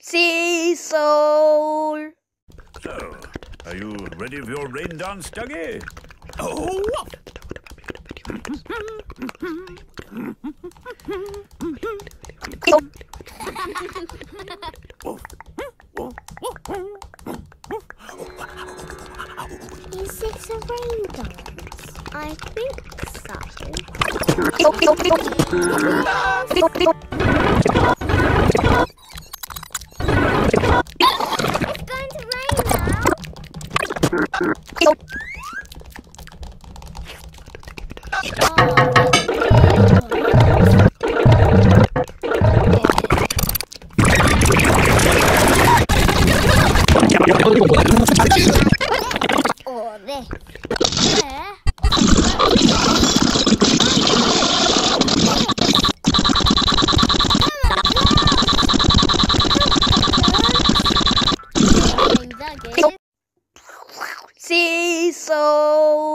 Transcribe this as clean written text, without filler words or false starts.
Seesaw. So, are you ready for your rain dance, Dougie? Oh! Is this a rain dance? I think so. It's going to rain now. Or this. There. Seesaw.